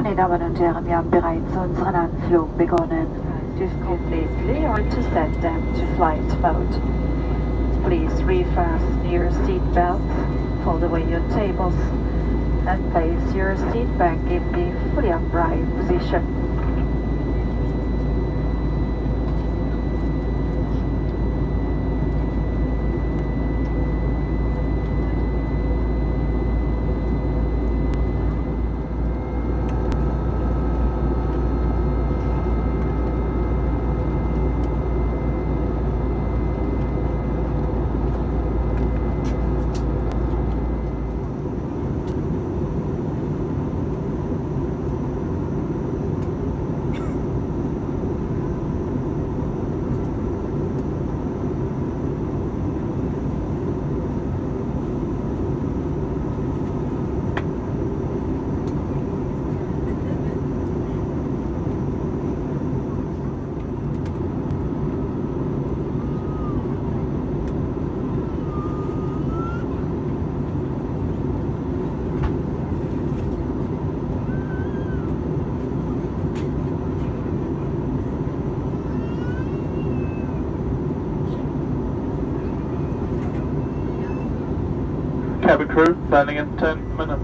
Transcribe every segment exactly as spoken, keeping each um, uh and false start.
Meine Damen und Herren, wir haben bereits unseren Anflug begonnen. To completely or to set them to flight mode. Please refasten your seat belts, fold away your tables, and place your seat back in the fully upright position. Cabin crew, landing in ten minutes.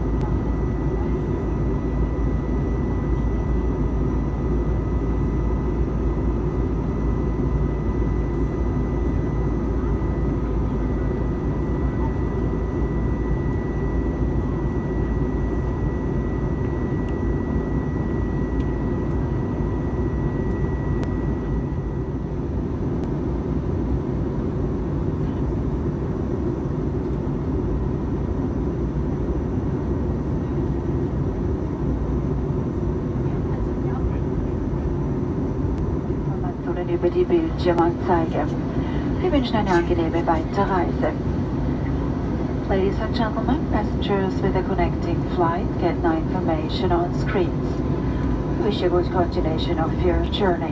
Über die Bildschirmanzeige. Wir wünschen eine angenehme Weiterreise. Ladies and gentlemen, passengers with a connecting flight get no information on screens. We wish you a good continuation of your journey.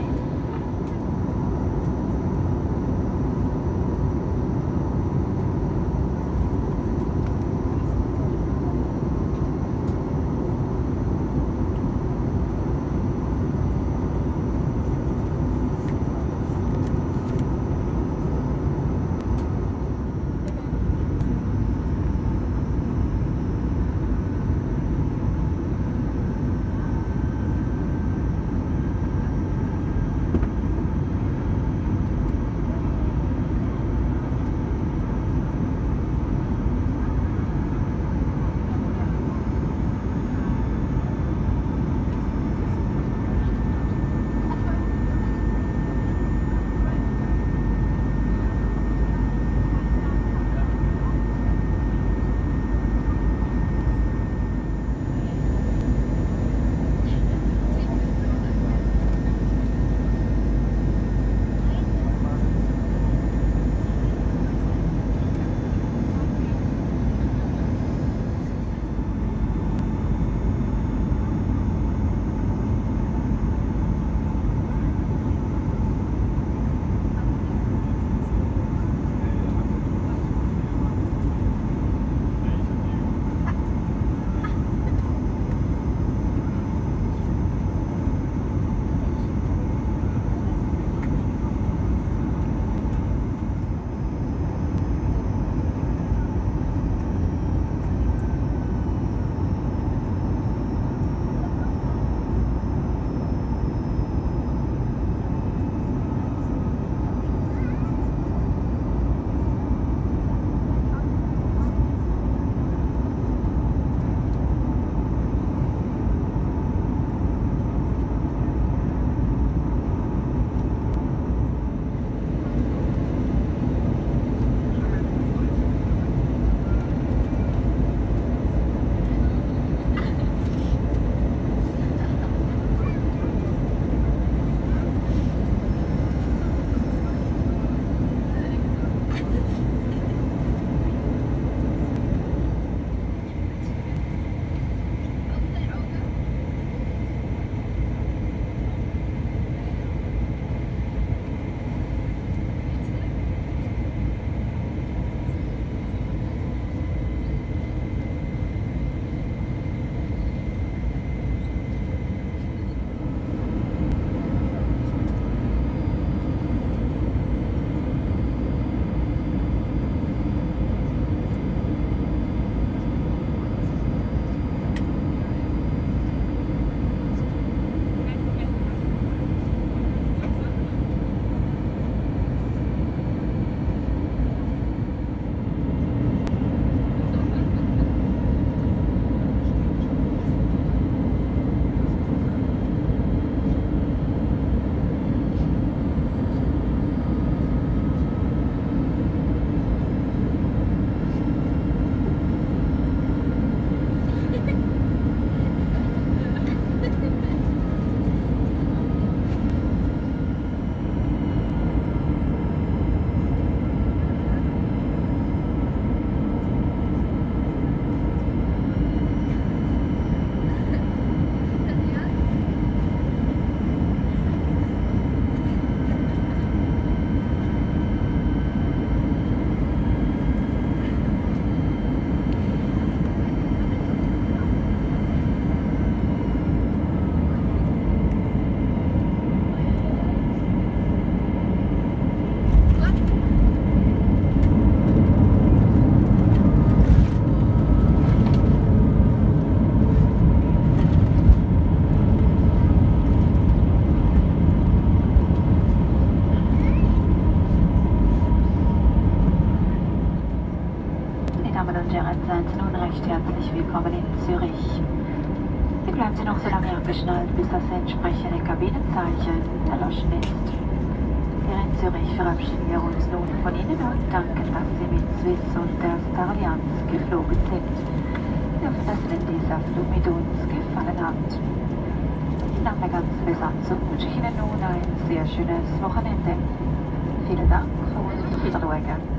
Passagiere seien Sie nun recht herzlich willkommen in Zürich. Bitte bleiben Sie noch so lange angeschnallt, bis das entsprechende Kabinenzeichen erloschen ist. Hier in Zürich verabschieden wir uns nun von Ihnen und danken, dass Sie mit Swiss und der Star Allianz geflogen sind. Wir hoffen, dass Ihnen dieser Flug mit uns gefallen hat. Im Namen der ganzen Besatzung wünsche ich Ihnen nun ein sehr schönes Wochenende. Vielen Dank und Wiedersehen.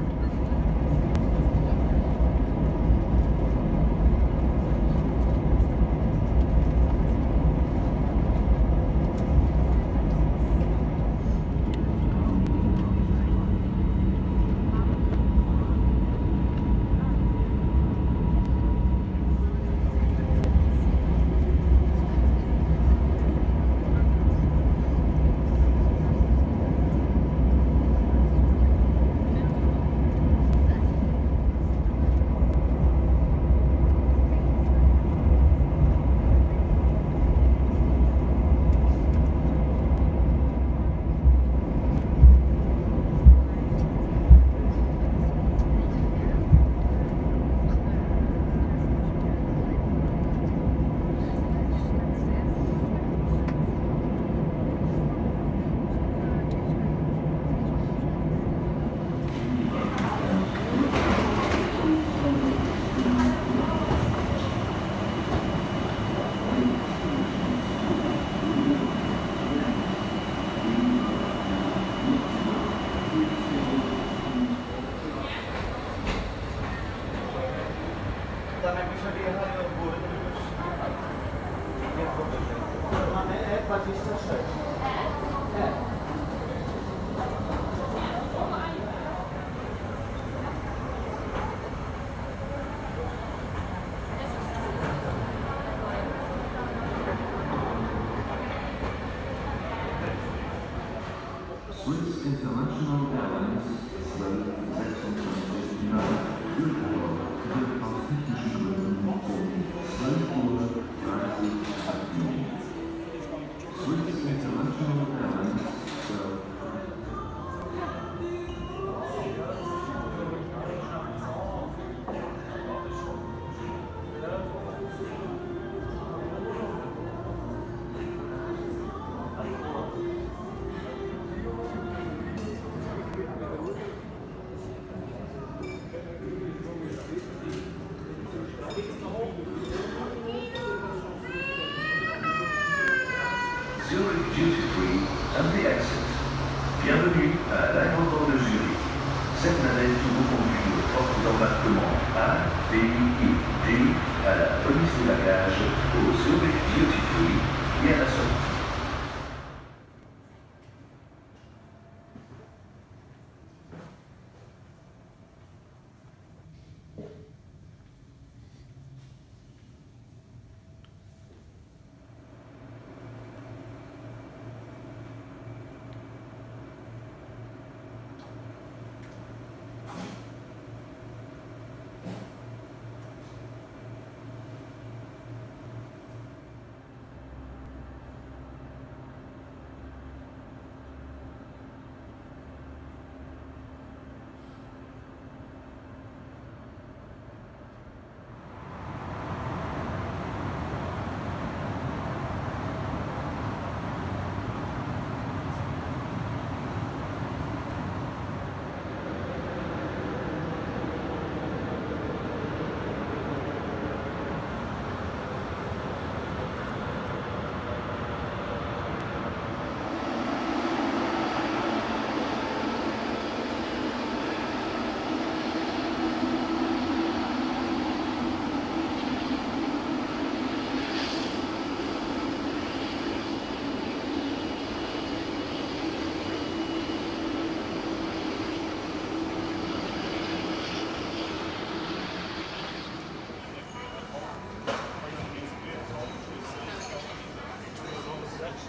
Swiss International Airlines zwölf sechsundzwanzig nach Dübendorf wird aus technischen Gründen um zwölf Uhr dreißig abfliegen. Swiss International Airlines zwölf Zurich duty free and the exit. Bienvenue à l'aéroport de Zurich. Cette navette vous conduit au porte d'embarquement A, B, I, D, à la police des bagages, au Zurich duty free et à la sortie.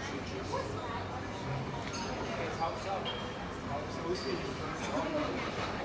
How so? How so?